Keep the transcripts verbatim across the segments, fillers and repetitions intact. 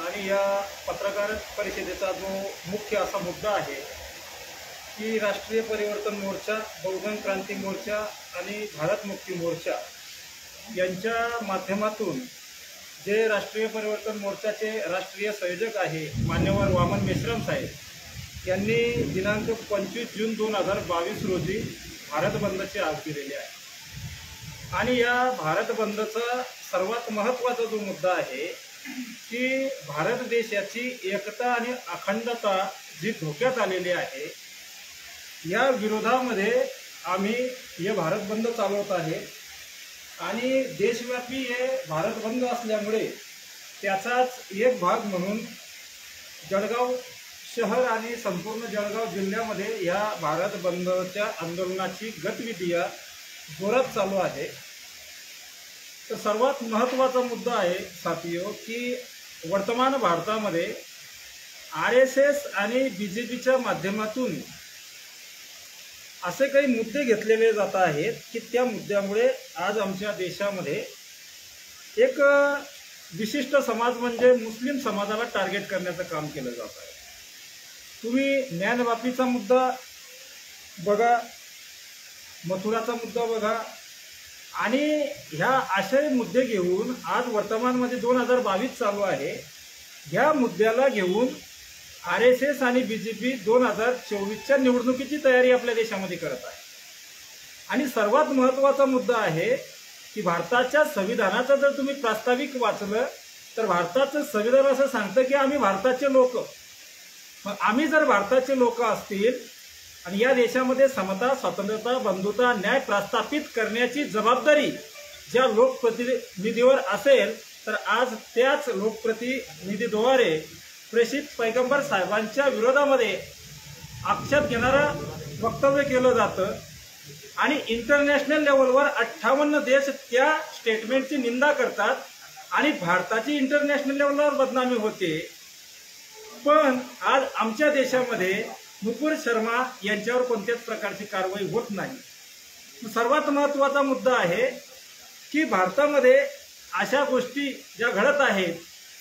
आणि या पत्रकार परिषदेचा जो मुख्य असा मुद्दा आहे की राष्ट्रीय परिवर्तन मोर्चा, बहुजन क्रांती मोर्चा आणि भारत मुक्ती मोर्चा यांच्या माध्यमातून जे राष्ट्रीय परिवर्तन मोर्चाचे राष्ट्रीय संयोजक आहे मान्यवर वामन मेश्राम साहेब यांनी दिनांक पंचवीस जून दोन हजार बावीस रोजी भारत बंदची आग दिलेली आहे। आणि या भारत बंदचा सर्वात महत्त्वाचा जो मुद्दा आहे की भारत देशाची एकता आणि अखंडता जी धोक्यात आलेली आहे या विरोधामध्ये आम्ही हे भारत बंद चालवत आहे। आणि देशव्यापी हे भारत बंद असल्यामुळे त्याचाच एक भाग म्हणून जळगाव शहर आणि संपूर्ण जळगाव जिल्ह्यामध्ये या भारत बंदच्या आंदोलनाची गतिविधी जोरात चालू आहे। तर सर्वात महत्त्वाचा मुद्दा आहे साथियो की वर्तमान भारतामध्ये आर एस एस आणि बी जे पीच्या माध्यमातून असे काही मुद्दे घेतलेले जात आहेत की त्या मुद्द्यामुळे आज आमच्या देशामध्ये एक विशिष्ट समाज म्हणजे मुस्लिम समाजाला टार्गेट करण्याचं काम केलं जात आहे। तुम्ही ज्ञानवापीचा मुद्दा बघा, मथुराचा मुद्दा बघा आणि ह्या असे मुद्दे घेऊन आज वर्तमानमध्ये दोन हजार बावीस चालू आहे। ह्या मुद्द्याला घेऊन आर एस एस आणि बी जे पी दोन हजार चोवीसच्या निवडणुकीची तयारी आपल्या देशामध्ये करत आहे। आणि सर्वात महत्त्वाचा मुद्दा आहे की भारताच्या संविधानाचं जर तुम्ही प्रास्ताविक वाचलं तर भारताचं संविधान असं सांगतं की आम्ही भारताचे लोक, मग आम्ही जर भारताचे लोक असतील आणि या देशामध्ये समता, स्वातंत्र्यता, बंधुता, न्याय प्रस्थापित करण्याची जबाबदारी ज्या लोकप्रतिनिधीवर असेल तर आज त्याच लोकप्रतिनिधीद्वारे प्रेषित पैगंबर साहेबांच्या विरोधामध्ये आक्षेप घेणारं वक्तव्य केलं जातं आणि इंटरनॅशनल लेवलवर अठ्ठावन्न देश त्या स्टेटमेंटची निंदा करतात आणि भारताची इंटरनॅशनल लेवलवर बदनामी होते। पण आज आमच्या देशामध्ये नुपूर शर्मा यांच्यावर कोणत्याच प्रकारची कारवाई होत नाही। सर्वात महत्त्वाचा मुद्दा आहे की भारतामध्ये अशा गोष्टी ज्या घडत आहेत,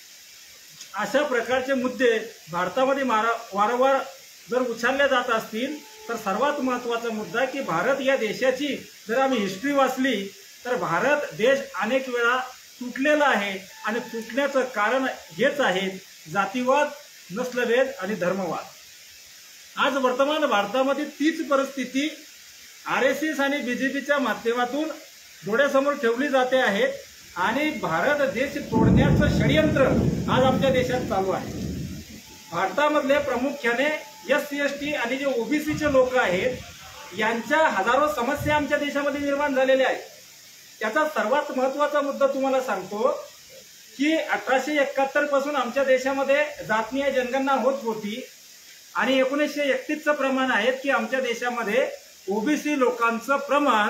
अशा प्रकारचे मुद्दे भारतामध्ये वारंवार जर उचलले जात असतील तर सर्वात महत्त्वाचा मुद्दा की भारत या देशाची जर आम्ही हिस्ट्री वाचली तर भारत देश अनेक वेळा तुटलेला आहे आणि तुटण्याचं कारण हेच आहे जातीवाद, नस्लभेद आणि धर्मवाद। आज वर्तमान भारतामध्ये तीच परिस्थिती आर एस एस आणि बी जे पीच्या माध्यमातून डोळ्यासमोर ठेवली जाते आहे आणि भारत देश तोडण्याचं षडयंत्र आज आमच्या देशात चालू आहे। भारतामधले प्रामुख्याने एस सी एस टी आणि जे ओबीसीचे लोक आहेत यांच्या हजारो समस्या आमच्या देशामध्ये निर्माण झालेल्या आहेत। त्याचा सर्वात महत्त्वाचा मुद्दा तुम्हाला सांगतो की अठराशे एकाहत्तर पासून आमच्या देशामध्ये जातीय जनगणना होत होती आणि एकोणीसशे एकतीसचं प्रमाण आहे की आमच्या देशामध्ये ओबीसी लोकांचं प्रमाण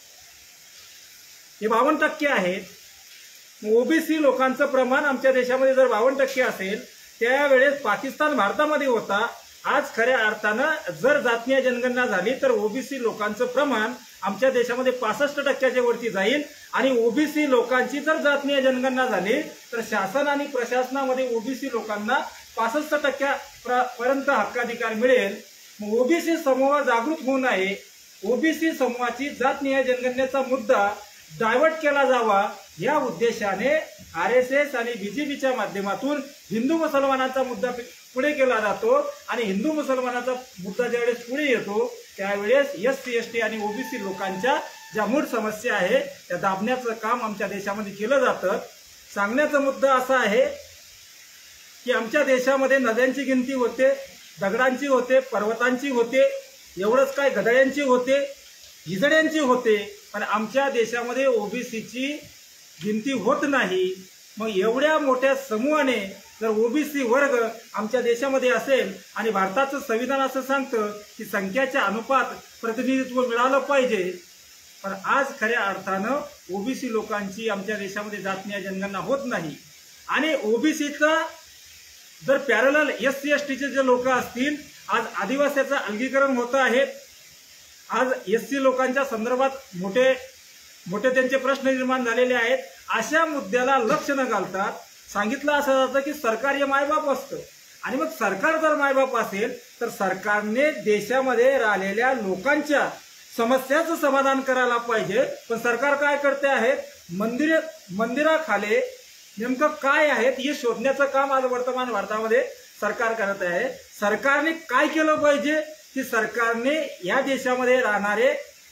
हे बावन्न टक्के आहे। ओबीसी लोकांचं प्रमाण आमच्या देशामध्ये जर बावन्न टक्के असेल त्यावेळेस पाकिस्तान भारतामध्ये होता। आज खऱ्या अर्थानं जर जातीय जनगणना झाली तर ओबीसी लोकांचं प्रमाण आमच्या देशामध्ये पासष्ट टक्क्याच्या वरती जाईल आणि ओबीसी लोकांची जर जातीय जनगणना झाली तर शासन आणि प्रशासनामध्ये ओबीसी लोकांना पासष्ट टक्क्यापर्यंत हक्काधिकार मिळेल। ओबीसी समूह जागृत होऊ नये, ओबीसी समूहाची जातीय जनगणनेचा मुद्दा डायव्हर्ट केला जावा या उद्देशाने आर एस एस आणि बी जे पीच्या माध्यमातून हिंदू मुसलमानांचा मुद्दा पुढे केला जातो आणि हिंदू मुसलमानाचा मुद्दा ज्यावेळेस पुढे येतो त्यावेळेस एस सी एस टी आणि ओबीसी लोकांच्या ज्या मूळ समस्या आहे त्या दाबण्याचं काम आमच्या देशामध्ये केलं जातं। सांगण्याचा मुद्दा असा आहे की आमच्या देशामध्ये नद्यांची गिनती होते, दगडांची होते, पर्वतांची होते, एवढंच काय गदळ्यांची होते, हिजड्यांची होते, पण आमच्या देशामध्ये ओबीसीची गिनती होत नाही। मग एवढ्या मोठ्या समूहाने जर ओबीसी वर्ग आमच्या देशामध्ये असेल आणि भारताचं संविधान असं सांगतं की संख्याच्या अनुपात प्रतिनिधित्व मिळालं पाहिजे, पण आज खऱ्या अर्थानं ओबीसी लोकांची आमच्या देशामध्ये जातीय जनगणना होत नाही आणि ओबीसीचा जर पॅरलल एस सी एस टीचे जे लोक असतील आज आदिवासीचं अलगीकरण होत आहे। आज एस सी लोकांच्या संदर्भात मोठे मोठे त्यांचे प्रश्न निर्माण झालेले आहेत। अशा मुद्द्याला लक्ष न घालता सांगितलं असं जातं की सरकार हे मायबाप असतं, आणि मग सरकार जर मायबाप असेल तर सरकारने देशामध्ये राहिलेल्या लोकांच्या समस्याचं समाधान करायला पाहिजे. पण सरकार काय करते आहे, मंदिर मंदिराखाली नेमकं काय आहे हे शोधण्याचं काम आज वर्तमान भारतामध्ये सरकार करत आहे. सरकारने काय केलं पाहिजे की सरकारने या देशामध्ये राहणारे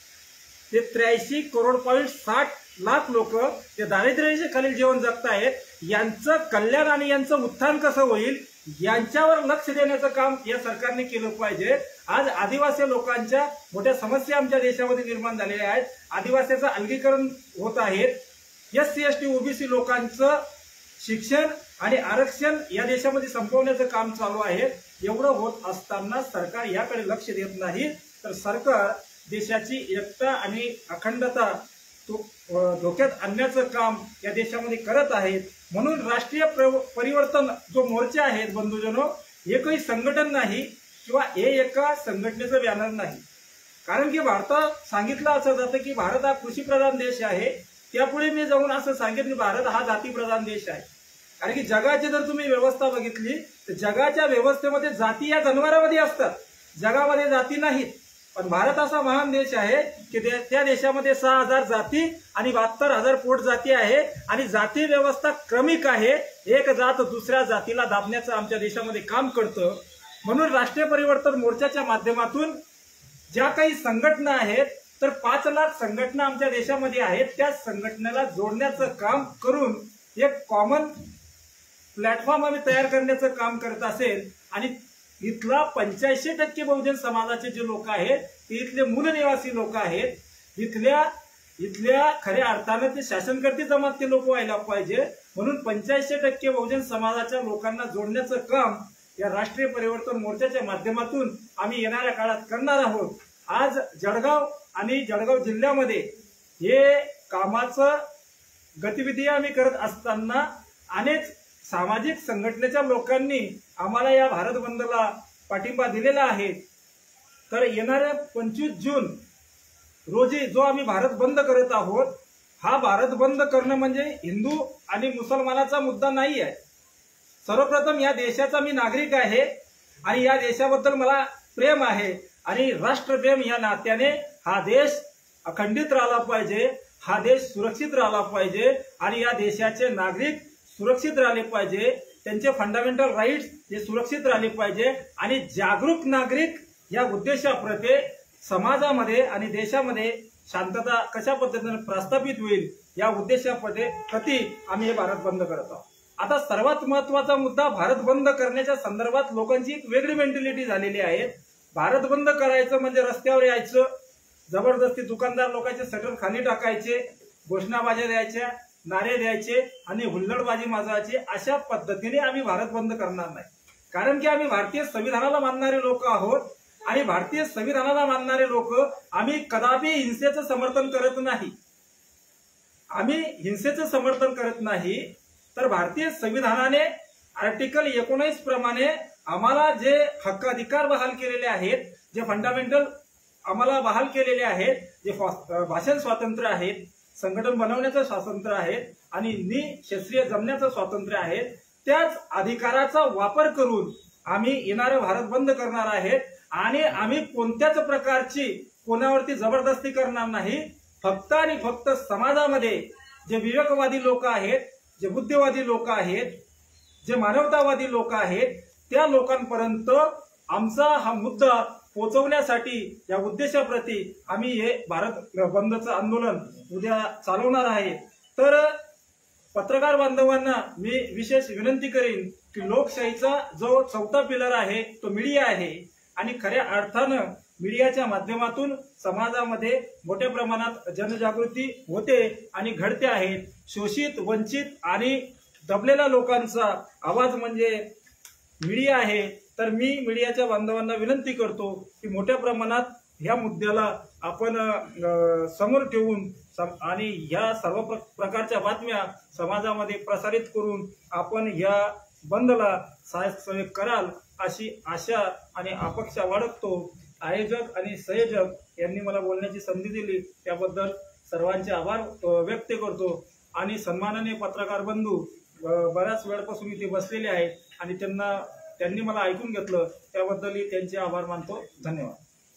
ते त्र्याऐंशी करोड पॉईंट साठ लाख लोक ते दारिद्र्याच्या खालील जीवन जगत आहेत, यांचं कल्याण आणि यांचं उत्थान कसं होईल यांच्यावर लक्ष देण्याचं काम या सरकारने केलं पाहिजे. आज आदिवासी लोकांच्या मोठ्या समस्या आमच्या देशामध्ये निर्माण झालेल्या आहेत. आदिवासीचं अलगीकरण होत आहे. S C S T OBC लोकांचं शिक्षण आणि आरक्षण या देशामध्ये संपवण्याचं काम चालू आहे. एवढं होत असताना सरकार याकडे लक्ष देत नाही, तर सरकार देशाची एकता आणि अखंडता धोक्यात आणण्याचं काम या देशामध्ये करत आहेत. म्हणून राष्ट्रीय परिवर्तन जो मोर्चा आहे बंधूजनो, एकही संघटन नाही किंवा हे एका संघटनेचं बॅनर नाही. कारण की भारतात सांगितलं असं जातं की भारत हा कृषीप्रधान देश आहे. त्यापुढे मी जाऊन असं सांगितलं की भारत हा जातीप्रधान देश आहे. कारण की जगाची जर तुम्ही व्यवस्था बघितली तर जगाच्या व्यवस्थेमध्ये जाती या जनावरांमध्ये असतात, जगामध्ये जाती नाहीत. पण भारत असा महान देश आहे की त्या देशामध्ये सहा हजार जाती आणि बहात्तर हजार पोट जाती आहे, आणि जाती व्यवस्था क्रमिक आहे. एक जात दुसऱ्या जातीला दाबण्याचं आमच्या देशामध्ये काम करतं. म्हणून राष्ट्रीय परिवर्तन मोर्चाच्या माध्यमातून ज्या काही संघटना आहेत, तर पाच लाख संघटना आमच्या देशामध्ये आहेत, त्या संघटनेला जोडण्याचं काम करून एक कॉमन प्लॅटफॉर्म आम्ही तयार करण्याचं काम करत असेल. आणि इथला पंच्याऐंशी टक्के बहुजन समाजाचे जे लोक आहेत ते इथले मूल निवासी लोक आहेत. इथल्या इथल्या खऱ्या अर्थानं ते शासनकर्ते जमातचे लोक व्हायला पाहिजे. म्हणून पंच्याऐंशी टक्के बहुजन समाजाच्या लोकांना जोडण्याचं काम या राष्ट्रीय परिवर्तन मोर्चाच्या माध्यमातून आम्ही येणाऱ्या काळात करणार आहोत. आज जळगाव आणि जळगाव जिल्ह्यामध्ये हे कामाचं गतिविधी आम्ही करत असताना अनेक सामाजिक संघटनेच्या लोकांनी आम्हाला या भारत बंदला पाठिंबा दिलेला आहे. तर येणाऱ्या पंचवीस जून रोजी जो आम्ही भारत बंद करत आहोत, हा भारत बंद करणं म्हणजे हिंदू आणि मुसलमानाचा मुद्दा नाही आहे. सर्वप्रथम या देशाचा मी नागरिक आहे आणि या देशाबद्दल मला प्रेम आहे, आणि राष्ट्रप्रेम या नात्याने हा देश अखंडित राहिला पाहिजे, हा देश सुरक्षित राहिला पाहिजे, आणि या देशाचे नागरिक सुरक्षित राहिले पाहिजे, त्यांचे फंडामेंटल राईट्स हे सुरक्षित राहिले पाहिजे. आणि जागरूक नागरिक या उद्देशाप्रती समाजामध्ये आणि देशामध्ये शांतता कशा पद्धतीने प्रस्थापित होईल या उद्देशाप्रती प्रति आम्ही हे भारत बंद करत आहोत. आता सर्वात महत्वाचा मुद्दा, भारत बंद करण्याच्या संदर्भात लोकांची एक वेगळी मेंटॅलिटी झालेली आहे. भारत बंद करायचं म्हणजे रस्त्यावर यायचं, जबरदस्ती दुकानदार लोकांचे शटर खाली टाकायचे, घोषणाबाजी द्यायच्या, नारे द्यायचे आणि हुल्लडबाजी माजवायची. अशा पद्धतीने आम्ही भारत बंद करणार नाही. कारण की आम्ही भारतीय संविधानाला मानणारे लोक आहोत, आणि भारतीय संविधानाला मानणारे लोक आम्ही कदापि हिंसेचं समर्थन करत नाही. आम्ही हिंसेचं समर्थन करत नाही. तर भारतीय संविधानाने आर्टिकल एकोणीस प्रमाणे आम्हाला जे हक्क अधिकार बहाल केलेले आहेत, जे फंडामेंटल आम्हाला बहाल केलेले आहेत, जे भाषण स्वातंत्र्य आहेत, संघटन बनवण्याचं स्वातंत्र्य आहे आणि निःशस्त्रीय जमण्याचं स्वातंत्र्य आहे, त्याच अधिकाराचा वापर करून आम्ही येणारे भारत बंद करणार आहेत. आणि आम्ही कोणत्याच प्रकारची कोणावरती जबरदस्ती करणार नाही. फक्त आणि फक्त समाजामध्ये जे विवेकवादी लोक आहेत, जे बुद्धिवादी लोक आहेत, जे मानवतावादी लोक आहेत, त्या लोकांपर्यंत आमचा हा मुद्दा पोहोचवण्यासाठी या उद्देशाप्रती आम्ही हे भारत बंदचं आंदोलन उद्या चालवणार आहे. तर पत्रकार बांधवांना मी विशेष विनंती करीन की लोकशाहीचा जो चौथा पिलर आहे तो मीडिया आहे, आणि खऱ्या अर्थानं मीडियाच्या माध्यमातून समाजामध्ये मोठ्या प्रमाणात जनजागृती होते आणि घडते आहे. शोषित, वंचित आणि दबलेल्या लोकांचा आवाज म्हणजे मीडिया आहे. तर मी मीडियाच्या बांधवांना विनंती करतो की मोठ्या प्रमाणात ह्या मुद्द्याला आपण समोर ठेवून आणि ह्या सर्व प्रकारच्या बातम्या समाजामध्ये प्रसारित करून आपण या बंदला सहाय्य कराल अशी आशा आणि अपेक्षा बाळगतो. आयोजक आणि संयोजक यांनी मला बोलण्याची संधी दिली त्याबद्दल सर्वांचे आभार व्यक्त करतो. आणि सन्माननीय पत्रकार बंधू ब- बऱ्याच वेळपासून इथे बसलेले आहेत आणि त्यांना त्यांनी मला ऐकून घेतलं, त्याबद्दलही त्यांचे आभार मानतो. धन्यवाद.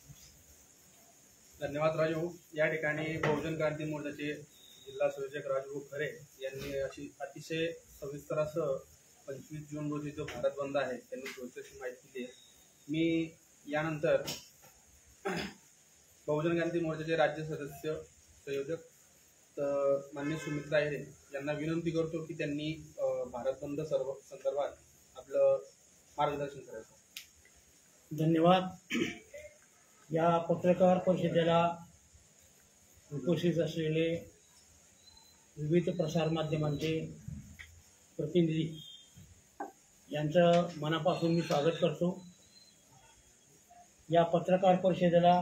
धन्यवाद राजू. या ठिकाणी बहुजन क्रांती मोर्चाचे जिल्हा संयोजक राजू खरे यांनी अशी अतिशय सविस्तर असं पंचवीस जून रोजी जो भारत बंद आहे त्यांनी थोडीशी माहिती दिली. मी यानंतर बहुजन क्रांती मोर्चाचे राज्य सदस्य संयोजक माननीय सुमित्रा अहिरे यांना विनंती करतो की त्यांनी भारत बंद सर्व संदर्भात आपलं मार्गदर्शन करायचं. धन्यवाद. या पत्रकार परिषदेला उपस्थित असलेले विविध प्रसारमाध्यमांचे प्रतिनिधी यांचं मनापासून मी स्वागत करतो. या पत्रकार परिषदेला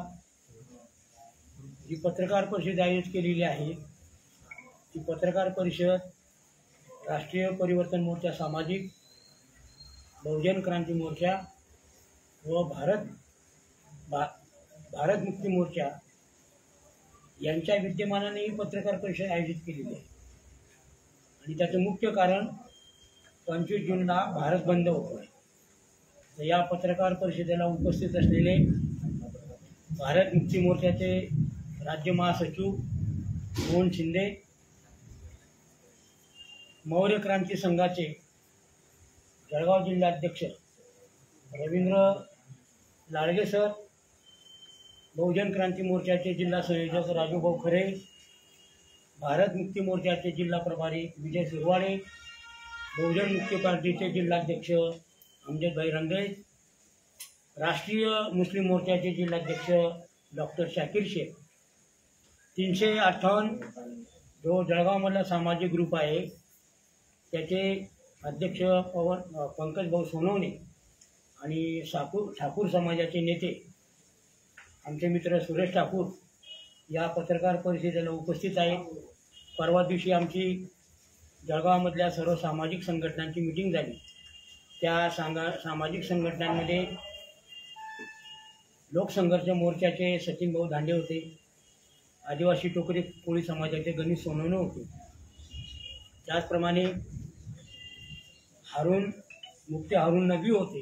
जी पत्रकार परिषद आयोजित केलेली आहे ती पत्रकार परिषद राष्ट्रीय परिवर्तन मोर्चा सामाजिक, बहुजन क्रांती मोर्चा व भारत भा भारत मुक्ती मोर्चा यांच्या विद्यमानाने ही पत्रकार परिषद आयोजित केलेली आहे. आणि त्याचं मुख्य कारण पंचवीस जूनला भारत बंद होतो आहे. तर या पत्रकार परिषदेला उपस्थित असलेले भारत मुक्ती मोर्चाचे राज्य महासचिव मोहन शिंदे, मौर्य क्रांती संघाचे जळगाव जिल्हाध्यक्ष रवींद्र लाडगे सर, बहुजन क्रांती मोर्चाचे जिल्हा संयोजक राजूभाऊ खरे, भारत मुक्ती मोर्चाचे जिल्हा प्रभारी विजय सुरवाडे, बहुजन मुक्ती पार्टीचे जिल्हाध्यक्ष अमजदभाई रंगळे, राष्ट्रीय मुस्लिम मोर्चाचे जिल्हाध्यक्ष डॉक्टर शाकीर शेख, तीनशे अठ्ठावन्न जो जळगावमधला सामाजिक ग्रुप आहे त्याचे अध्यक्ष पवन पंकज भाऊ सोनवणे आणि ठाकूर ठाकूर समाजाचे नेते आमचे मित्र सुरेश ठाकूर या पत्रकार परिषदेला उपस्थित आहेत. परवा दिवशी आमची जळगावमधल्या सर्व सामाजिक संघटनांची मीटिंग झाली. त्या सांगा सामाजिक संघटनांमध्ये लोकसंघर्ष मोर्चाचे सचिन भाऊ धांडे होते, आदिवासी टोकरी कोळी समाजाचे गणेश सोनवणे होते, त्याचप्रमाणे हारून मुक्ती हारून नबी होते,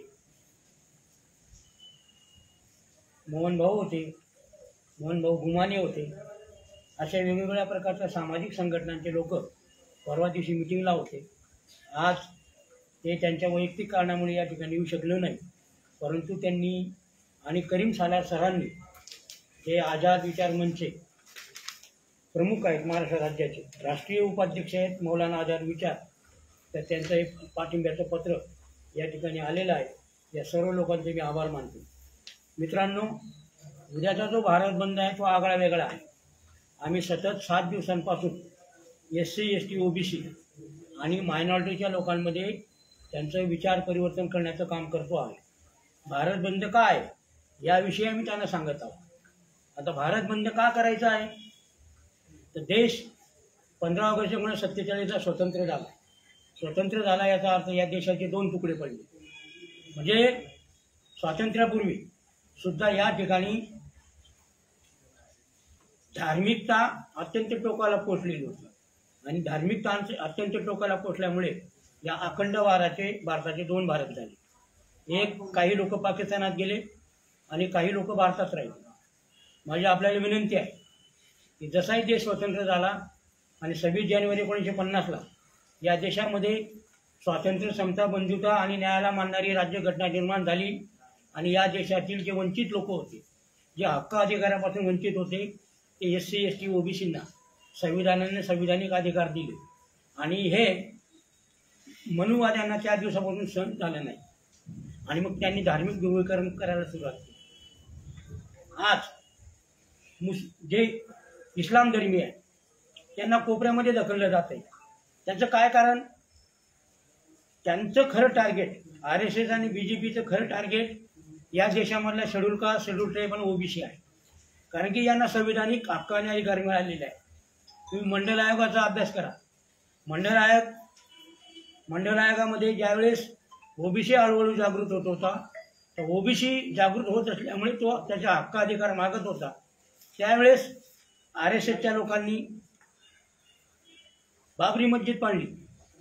मोहन भाऊ होते, मोहन भाऊ गुमाने होते. अशा वेगवेगळ्या प्रकारच्या सामाजिक संघटनांचे लोक परवा दिवशी मिटिंगला होते. आज ते त्यांच्या वैयक्तिक कारणामुळे या ठिकाणी येऊ शकलो नाही, परंतु त्यांनी आणि करीम सालार सरांनी जे आझाद विचार मंचचे प्रमुख आहेत, महाराष्ट्र राज्याचे राष्ट्रीय उपाध्यक्ष आहेत मौलाना आझाद विचार, तर त्यांचं एक पाठिंब्याचं पत्र या ठिकाणी आलेलं आहे. या सर्व लोकांचे मी आभार मानतो. मित्रांनो, उद्याचा जो भारत बंद आहे तो आगळा वेगळा आहे. आम्ही सतत सात दिवसांपासून S C S T O B C आणि मायनॉरिटीच्या लोकांमध्ये त्यांचं विचार परिवर्तन करण्याचं काम करतो आहे. भारत बंद का आहे याविषयी आम्ही त्यांना सांगत आहोत. आता भारत बंद का करायचा आहे तर देश पंधरा ऑगस्ट एकोणीसशे सत्तेचाळीसला स्वतंत्र झाला. स्वतंत्र झाला याचा अर्थ या देशाचे दोन तुकडे पडले. म्हणजे स्वातंत्र्यापूर्वी सुद्धा या ठिकाणी धार्मिकता अत्यंत टोकाला पोचलेली होती आणि धार्मिकता अत्यंत टोकाला पोचल्यामुळे या अखंड वाराचे भारताचे दोन भारत झाले. एक काही लोक पाकिस्तानात गेले आणि काही लोक भारतात राहिले. माझी आपल्याला विनंती आहे की जसाही देश स्वतंत्र झाला आणि सव्वीस जानेवारी एकोणीसशे पन्नासला या देशामध्ये स्वातंत्र्य, समता, बंधुता आणि न्यायाला मानणारी राज्यघटना निर्माण झाली आणि या देशातील जे वंचित लोक होते, जे हक्क अधिकारापासून वंचित होते, ते S C S T O B सींना संविधानाने संविधानिक अधिकार दिले आणि हे मनुवाद्यांना त्या दिवसापासून सहन झालं नाही आणि मग त्यांनी धार्मिक ध्रुवीकरण करायला सुरुवात केली. आज मुस जे इस्लाम धर्मीय आहे त्यांना कोपऱ्यामध्ये ढकललं जात आहे. त्यांचं काय कारण? त्यांचं खरं टार्गेट आर एस एस आणि बी जे पीचं खरं टार्गेट या देशामधल्या शेड्यूल कास्ट, शेड्यूल ट्राईब आणि ओबीसी आहे. कारण की यांना संविधानिक हक्क आणि अधिकार मिळालेले आहे. तुम्ही मंडल आयोगाचा अभ्यास करा. मंडल आयोग मंडल आयोगामध्ये ज्यावेळेस ओबीसी हळूहळू जागृत होत होता, तर ओबीसी जागृत होत असल्यामुळे तो त्याचा हक्क अधिकार मागत होता. त्यावेळेस आर एस एसच्या लोकांनी बाबरी मस्जिद पाडली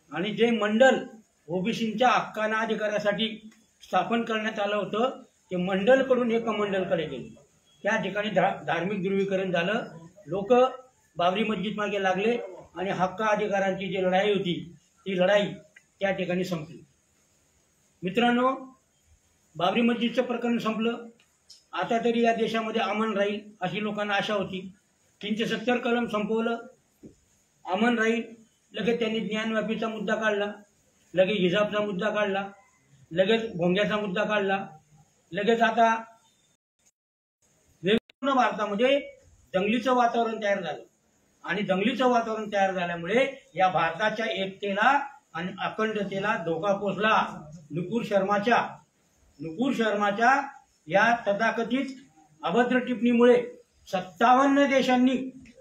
आणि जे मंडल ओबीसींच्या हक्काना अधिकारासाठी स्थापन करण्यात आलं होतं ते मंडलकडून एका मंडलकडे गेले. त्या ठिकाणी धा धार्मिक ध्रुवीकरण झालं. लोक बाबरी मस्जिद मागे लागले आणि हक्क अधिकारांची जी लढाई होती ती लढाई त्या ठिकाणी संपली. मित्रांनो, बाबरी मस्जिदचं प्रकरण संपलं. आता तरी या देशामध्ये अमन राहील अशी लोकांना आशा होती. तीनशे सत्तर कलम संपवलं, अमन राहील. लगेच त्यांनी ज्ञानव्यापीचा मुद्दा काढला, लगेच हिजाबचा मुद्दा काढला, लगेच भोंग्याचा मुद्दा काढला, लगेच आता वेगवेगळ्या भारतामध्ये दंगलीचं वातावरण तयार झालं. आणि दंगलीचं वातावरण तयार झाल्यामुळे या भारताच्या एकतेला आणि अखंडतेला धोका पोचला. नुपूर शर्माच्या नुपूर शर्माच्या या तथाकथित अभद्र टिप्पणीमुळे सत्तावन्न देशांनी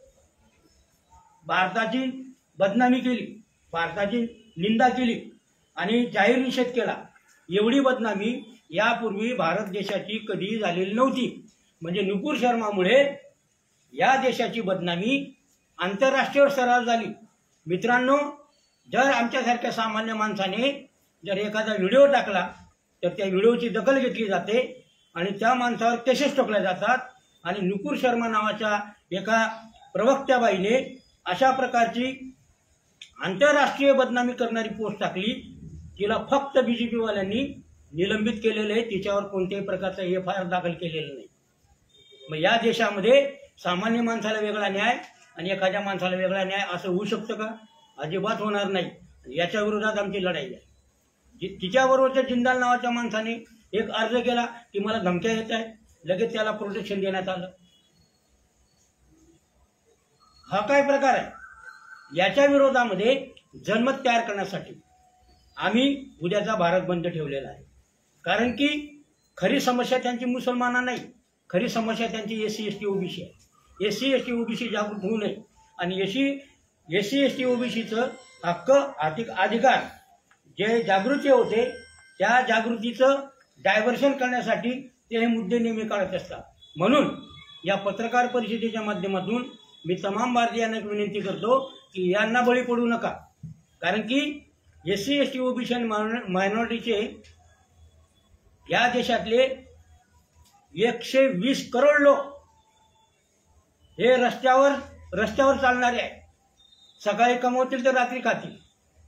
भारताची बदनामी केली, भारताची निंदा केली आणि जाहीर निषेध केला. एवढी बदनामी यापूर्वी भारत देशाची कधी झालेली नव्हती. म्हणजे नुपूर शर्मामुळे या देशाची बदनामी आंतरराष्ट्रीय स्तरावर झाली. मित्रांनो, जर आमच्यासारख्या सामान्य माणसाने जर एखादा व्हिडिओ टाकला तर त्या व्हिडिओची दखल घेतली जाते आणि त्या माणसावर केसेस ठोकल्या जातात. आणि नुपूर शर्मा नावाच्या एका प्रवक्त्याबाईने अशा प्रकारची आंतरराष्ट्रीय बदनामी करणारी पोस्ट टाकली. तिला फक्त बीजेपीवाल्यांनी निलंबित केलेलं आहे, तिच्यावर कोणत्याही प्रकारचा एफ आय आर दाखल केलेला नाही. मग या देशामध्ये सामान्य माणसाला वेगळा न्याय आणि एखाद्या माणसाला वेगळा न्याय असं होऊ शकतं का? अजिबात होणार नाही. याच्या विरोधात आमची लढाई आहे. तिच्याबरोबरच्या जिंदाल नावाच्या माणसाने एक अर्ज केला की मला धमक्या येत आहेत, लगेच त्याला प्रोटेक्शन देण्यात आलं. हा काय प्रकार आहे? याच्या विरोधामध्ये जनमत तयार करण्यासाठी आम्ही उद्याचा भारत बंद ठेवलेला आहे. कारण की खरी समस्या त्यांची मुसलमाना नाही, खरी समस्या त्यांची S C S T OBC आहे. S C S T OBC जागृत होऊ नये आणि एसी एस सी एस टी ओबीसीचं हक्क आर्थिक अधिकार जे जागृती होते त्या जागृतीचं डायव्हर्शन करण्यासाठी ते हे मुद्दे नेहमी काढत असतात. म्हणून या पत्रकार परिषदेच्या माध्यमातून मी तमाम भारतीयांना एक विनंती करतो की यांना बळी पडू नका. कारण की S C S T OBC आणि मायनॉरिटीचे या देशातले एकशे वीस करोड लोक हे रस्त्यावर रस्त्यावर चालणारे आहे. सकाळी कमवतील तर रात्री खातील.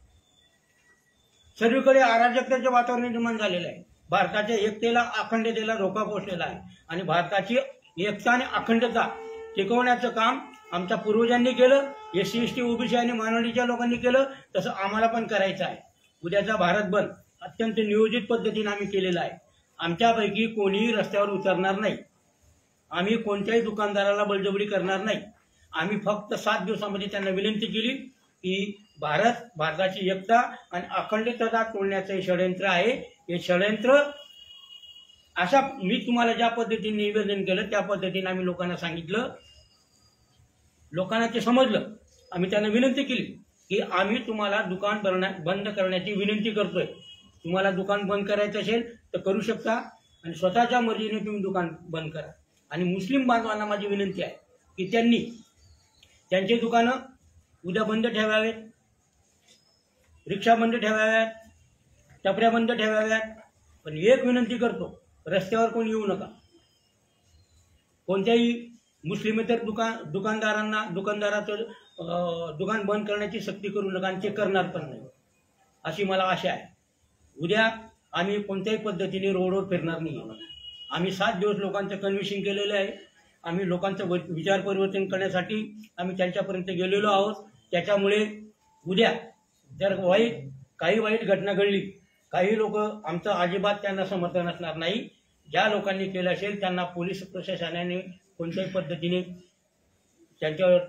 सर्वीकडे अराजकतेचे वातावरण निर्माण झालेलं आहे. भारताच्या एकतेला अखंडतेला धोका पोचलेला आहे आणि भारताची एकता आणि अखंडता टिकवण्याचं काम आमच्या पूर्वजांनी केलं, S C S T OBC आणि मायनॉरिटीच्या लोकांनी केलं, तसं आम्हाला पण करायचं आहे. उद्याचा भारत बंद अत्यंत नियोजित पद्धतीने आम्ही केलेला आहे. आमच्यापैकी कोणीही रस्त्यावर उतरणार नाही. आम्ही कोणत्याही दुकानदाराला बळजबरी करणार नाही. आम्ही फक्त सात दिवसामध्ये त्यांना विनंती केली की भारत भारताची एकता आणि अखंडता तोडण्याचं हे षडयंत्र आहे. हे षडयंत्र अशा मी तुम्हाला ज्या पद्धतीने निवेदन केलं त्या पद्धतीने आम्ही लोकांना सांगितलं. लोकांना ते समजलं. आम्ही त्यांना विनंती केली की आम्ही तुम्हाला दुकान बंद करण्याची विनंती करतोय. तुम्हाला दुकान बंद करायचं असेल तर करू शकता आणि स्वतःच्या मर्जीने तुम्ही दुकान बंद करा. आणि मुस्लिम बांधवांना माझी विनंती आहे की त्यांनी त्यांचे दुकानं उद्या बंद ठेवावेत, रिक्षा बंद ठेवाव्यात, टपऱ्या बंद ठेवाव्यात. पण एक विनंती करतो, रस्त्यावर कोणी येऊ नका. कोणत्याही मुस्लिमेतर दुकान दुकानदारांना दुकानदाराचं दुकान बंद करण्याची सक्ती करू नका आणि ते करणार पण नाही अशी मला आशा आहे. उद्या आम्ही कोणत्याही पद्धतीने रोडवर फिरणार नाही. आम्ही सात दिवस लोकांचं कन्व्हिन्सिंग केलेलं आहे. आम्ही लोकांचं विचार परिवर्तन करण्यासाठी आम्ही त्यांच्यापर्यंत गेलेलो आहोत. त्याच्यामुळे उद्या जर वाईट काही वाईट घटना घडली, काही लोक आमचं अजिबात त्यांना समर्थन असणार नाही. ज्या लोकांनी केलं असेल त्यांना पोलीस प्रशासनाने कोणत्याही पद्धतीने त्यांच्यावर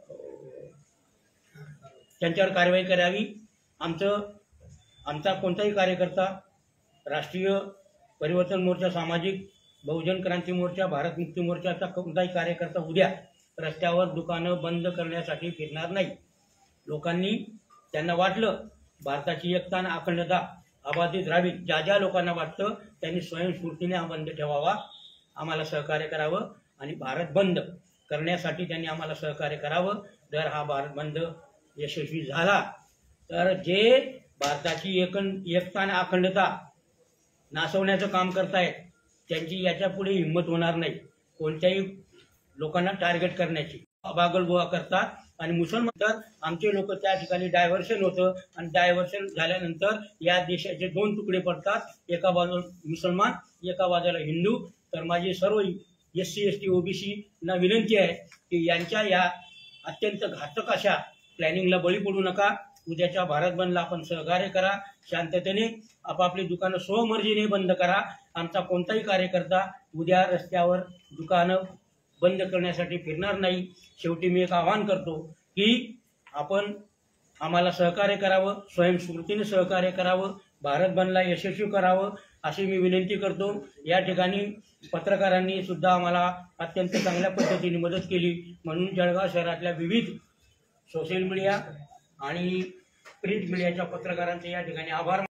त्यांच्यावर कारवाई करावी. आमचं आमचा कोणताही कार्यकर्ता, राष्ट्रीय परिवर्तन मोर्चा, सामाजिक बहुजन क्रांती मोर्चा, भारत मुक्ती मोर्चाचा कोणताही कार्यकर्ता उद्या रस्त्यावर दुकानं बंद करण्यासाठी फिरणार नाही. लोकांनी त्यांना वाटलं भारताची एकता आणि अखंडता अबाधित राहावी, ज्या ज्या लोकांना वाटतं त्यांनी स्वयंस्फूर्तीने हा बंद ठेवावा, आम्हाला सहकार्य करावं आणि भारत बंद करण्यासाठी त्यांनी आम्हाला सहकार्य करावं. जर हा भारत बंद यशस्वी झाला तर जे भारताची एकन एकता आणि अखंडता नासवण्याचं काम करतायत त्यांची याच्यापुढे हिंमत होणार नाही कोणत्याही लोकांना टार्गेट करण्याची. बागलबुवा करतात आणि मुसलमान तर आमचे लोक त्या ठिकाणी डायव्हर्शन होतं आणि डायव्हर्शन झाल्यानंतर या देशाचे दोन तुकडे पडतात, एका बाजूला मुसलमान एका बाजूला हिंदू. तर माझी सर्व S C S T OBC ना विनंती आहे की यांच्या या अत्यंत घातक अशा प्लॅनिंगला बळी पडू नका. उद्याच्या भारत बंदला आपण सहकार्य करा, शांततेने आपापली दुकानं स्वमर्जीने बंद करा. आमचा कोणताही कार्यकर्ता उद्या रस्त्यावर दुकानं बंद करण्यासाठी फिरणार नाही. शेवटी मी एक आवाहन करतो की आपण आम्हाला सहकार्य करावं, स्वयंस्फूर्तीने सहकार्य करावं, भारत बंदला यशस्वी करावं अशी मी विनंती करतो. या ठिकाणी पत्रकारांनी सुद्धा आम्हाला अत्यंत चांगल्या पद्धतीने मदत केली, म्हणून जळगाव शहरातल्या विविध सोशल मीडिया आणि प्रिंट मीडियाच्या पत्रकारांचे या ठिकाणी आभार.